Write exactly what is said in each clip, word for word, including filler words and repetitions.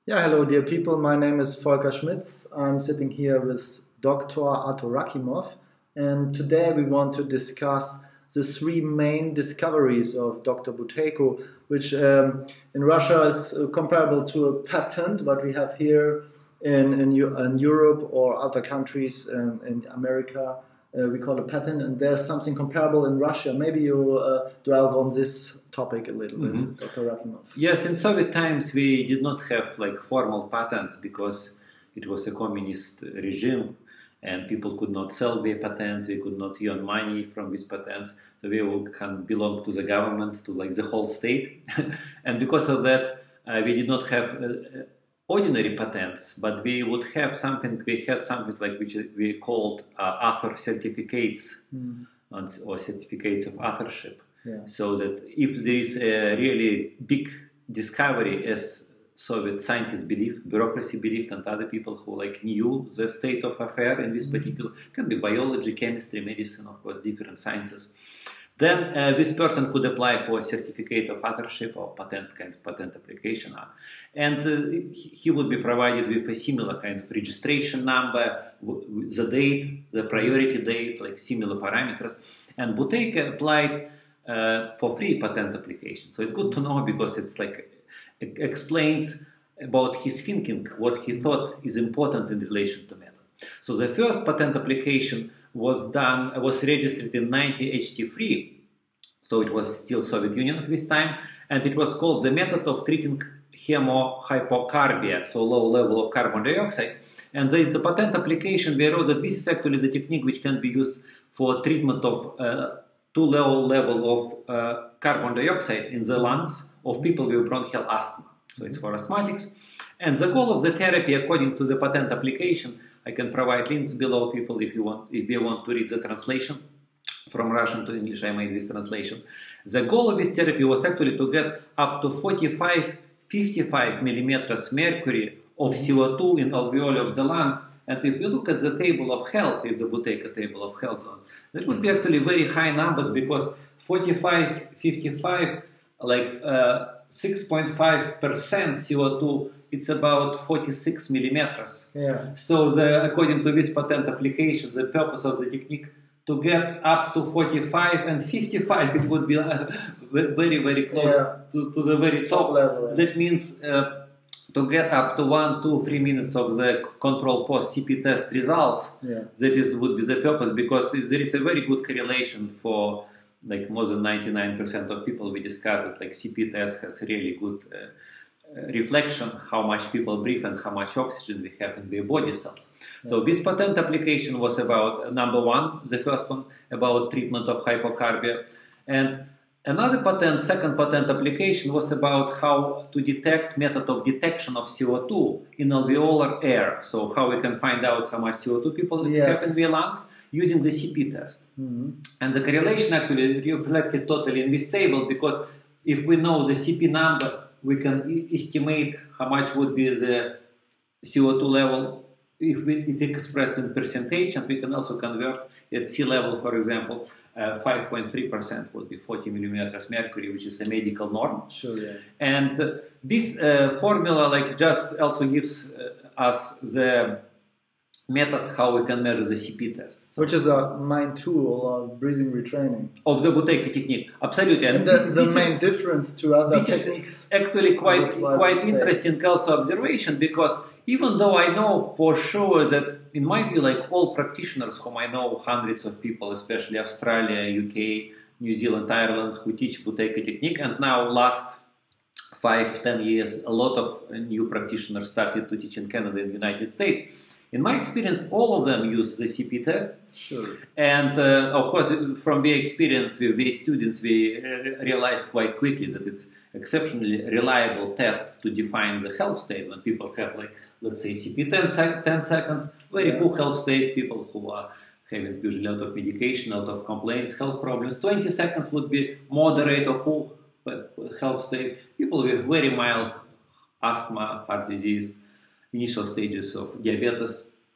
Yeah, hello, dear people. My name is Volker Schmitz. I'm sitting here with Doctor Artur Rakimov, and today we want to discuss the three main discoveries of Doctor Buteyko, which um, in Russia is uh, comparable to a patent, what we have here in, in, in Europe or other countries um, in America. Uh, we call it patent, and there's something comparable in Russia. Maybe you uh, delve on this topic a little bit, mm-hmm. Doctor Rakimov. Yes, in Soviet times we did not have like formal patents because it was a communist regime and people could not sell their patents, they could not earn money from these patents, so they all can belong to the government, to like the whole state. And because of that, uh, we did not have uh, ordinary patents, but we would have something, we had something like which we called uh, author certificates mm. or certificates of authorship. Yeah. So that if there is a really big discovery, as Soviet scientists believed, bureaucracy believed, and other people who like knew the state of affair in this particular, can be biology, chemistry, medicine, of course, different sciences, then uh, this person could apply for a certificate of authorship or patent kind of patent application, uh, and uh, he would be provided with a similar kind of registration number, the date, the priority date, like similar parameters, and Buteyko applied Uh, for free patent application. So it's good to know because it's like it explains about his thinking, what he thought is important in relation to method. So the first patent application was done, was registered in nineteen eighty-three. So it was still Soviet Union at this time, and it was called the method of treating hemohypocarbia, so low level of carbon dioxide. And the, the patent application, we wrote that this is actually the technique which can be used for treatment of uh, too low level of uh, carbon dioxide in the lungs of people with bronchial asthma. So it's for asthmatics. And the goal of the therapy, according to the patent application, I can provide links below people if you want, if they want to read the translation from Russian to English. I made this translation. The goal of this therapy was actually to get up to forty-five, fifty-five millimeters mercury of C O two in alveoli of the lungs. And if we look at the table of health, if the Buteyko table of health zones, that would be actually very high numbers because forty-five, fifty-five, like uh, six point five percent C O two, it's about forty-six millimeters. Yeah. So the, according to this patent application, the purpose of the technique to get up to forty-five and fifty-five, it would be uh, very, very close yeah. to, to the very top. level. Yeah. That means uh, to get up to one, two, three minutes of the control post C P test results, yeah. that is would be the purpose, because there is a very good correlation for like more than ninety-nine percent of people we discussed that like C P test has really good uh, uh, reflection how much people breathe and how much oxygen we have in their body cells. Yeah. So this patent application was about uh, number one, the first one, about treatment of hypocarbia, and another patent, second patent application was about how to detect, method of detection of C O two in alveolar air. So how we can find out how much C O two people yes. have in their lungs using the C P test. Mm-hmm. And the correlation actually reflected totally in this table, because if we know the C P number, we can e estimate how much would be the C O two level if we, it expressed in percentage, and we can also convert at sea level, for example, Uh, five point three percent would be forty millimeters mercury, which is a medical norm. Sure, yeah. And uh, this uh, formula like just also gives uh, us the method how we can measure the C P test. So which is a main tool of breathing retraining. Of the Buteyko technique, absolutely. And, and this, the, the this main is, difference to other this techniques. Is actually quite, like quite interesting also observation, because even though I know for sure that, in my view, like all practitioners whom I know, hundreds of people, especially Australia, U K, New Zealand, Ireland, who teach Buteyko technique, and now last five, ten years, a lot of new practitioners started to teach in Canada and the United States. In my experience, all of them use the C P test. Sure. And uh, of course, from their experience with these students, we realized quite quickly that it's exceptionally reliable test to define the health state. When people have, like, let's say, C P ten, sec ten seconds, very yeah. poor health states, people who are having usually a lot of medication, a lot of complaints, health problems. twenty seconds would be moderate or poor health state. People with very mild asthma, heart disease, initial stages of diabetes,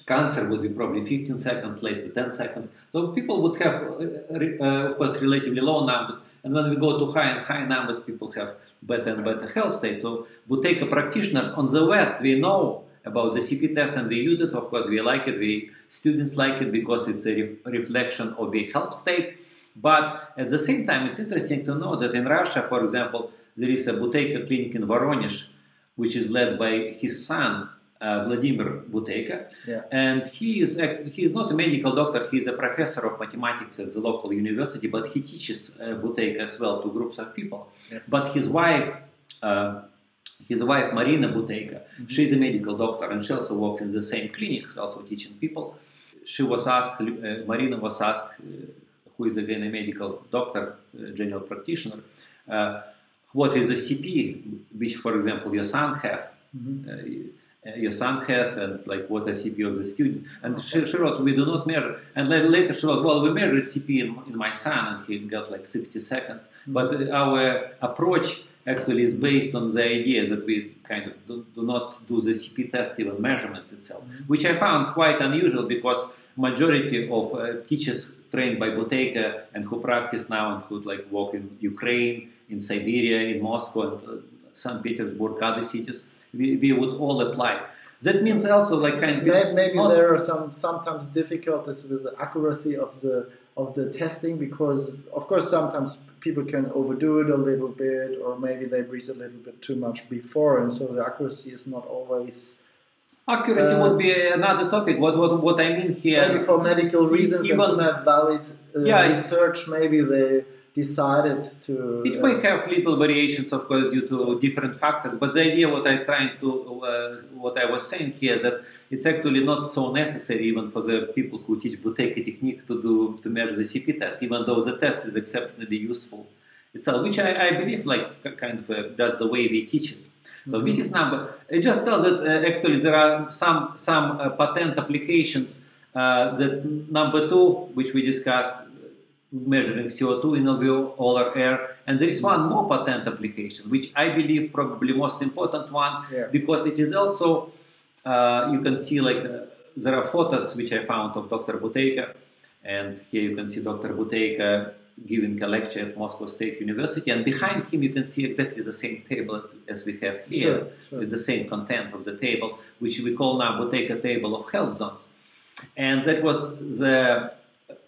cancer would be probably fifteen seconds, later ten seconds. So people would have, uh, uh, of course, relatively low numbers. And when we go to high and high numbers, people have better and better health state. So Buteyko practitioners on the West, we know about the C P test and we use it. Of course, we like it. We students like it because it's a re reflection of the health state. But at the same time, it's interesting to know that in Russia, for example, there is a Buteyko clinic in Voronezh, which is led by his son, uh, Vladimir Buteyko. Yeah. And he is, a, he is not a medical doctor, he is a professor of mathematics at the local university, but he teaches uh, Buteyko as well to groups of people. Yes. But his wife, uh, his wife Marina Buteyko, mm-hmm. she's a medical doctor and she also works in the same clinics, also teaching people. She was asked, uh, Marina was asked, uh, who is again a medical doctor, uh, general practitioner, uh, what is the C P, which, for example, your son have, mm-hmm. uh, your son has, and like what is C P of the student. And okay. she, she wrote, we do not measure. And then later she wrote, well, we measured C P in, in my son, and he got like sixty seconds. Mm-hmm. But our approach actually is based on the idea that we kind of do, do not do the C P test, even measurement itself, mm-hmm. which I found quite unusual because majority of uh, teachers trained by Buteyko and who practice now and who like work in Ukraine, in Siberia, in Moscow, and uh, Saint Petersburg, other cities, we, we would all apply. That means also like kind of maybe, maybe there are some sometimes difficulties with the accuracy of the of the testing because of course sometimes people can overdo it a little bit or maybe they breathe a little bit too much before and so the accuracy is not always. Accuracy uh, would be another topic. What what what I mean here? Maybe for medical reasons even, and to have valid uh, yeah, research, maybe they decided to. It uh, may have little variations, of course, due to so, different factors. But the idea, what I trying to, uh, what I was saying here, that it's actually not so necessary even for the people who teach Buteyko technique to do to measure the C P test, even though the test is exceptionally useful itself, which I, I believe like kind of uh, that's the way we teach it. So mm-hmm. this is number. It just tells that uh, actually there are some some uh, patent applications. Uh, that number two, which we discussed, measuring C O two in alveolar air, and there is one more patent application, which I believe probably most important one, yeah. because it is also uh, you can see like uh, there are photos which I found of Doctor Buteyko, and here you can see Doctor Buteyko giving a lecture at Moscow State University, and behind him you can see exactly the same table as we have here. Sure, sure. So it's the same content of the table, which we call now Buteyko table of health zones. And that was the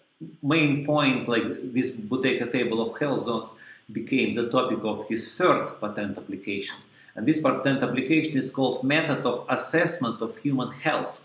main point, like this Buteyko table of health zones became the topic of his third patent application. And this patent application is called Method of Assessment of Human Health.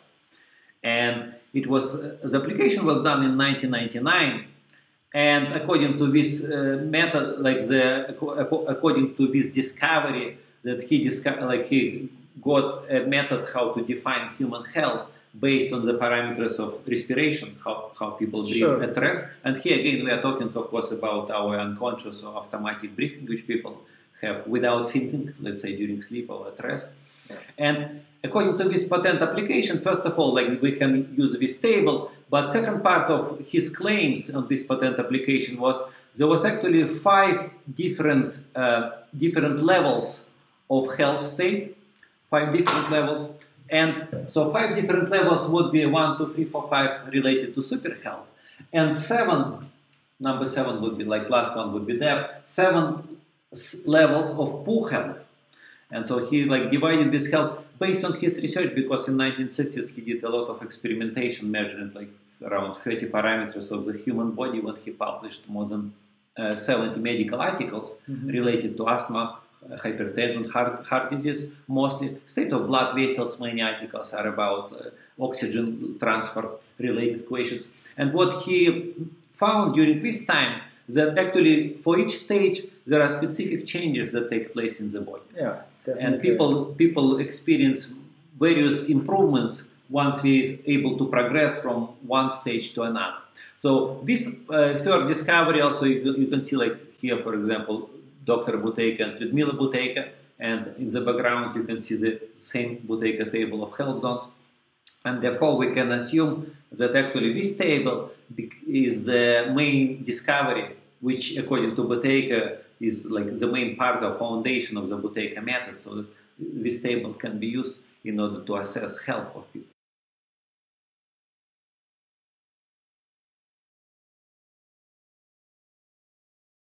And it was, uh, the application was done in nineteen ninety-nine. And according to this uh, method, like the according to this discovery that he discovered, like he got a method how to define human health based on the parameters of respiration, how, how people breathe sure. at rest. And here again we are talking, of course, about our unconscious or automatic breathing, which people have without thinking, let's say during sleep or at rest. And according to this patent application, first of all, like we can use this table. But second part of his claims on this patent application was there was actually five different uh, different levels of health state, five different levels, and so five different levels would be one, two, three, four, five related to super health, and seven, number seven would be like last one would be death, seven levels of poor health. And so he like divided this health based on his research, because in nineteen sixties he did a lot of experimentation measuring like around thirty parameters of the human body when he published more than uh, seventy medical articles mm-hmm. related to asthma, uh, hypertension, heart, heart disease, mostly. State of blood vessels, many articles are about uh, oxygen transport related questions. And what he found during this time, that actually for each stage there are specific changes that take place in the body. Yeah, definitely. And people, people experience various improvements once we are able to progress from one stage to another. So this uh, third discovery also, you, you can see like here, for example, Doctor Buteyko and Lyudmila Buteyko, and in the background you can see the same Buteyko table of health zones. And therefore we can assume that actually this table is the main discovery, which according to Buteyko is like the main part of foundation of the Buteyko method, so that this table can be used in order to assess health of people.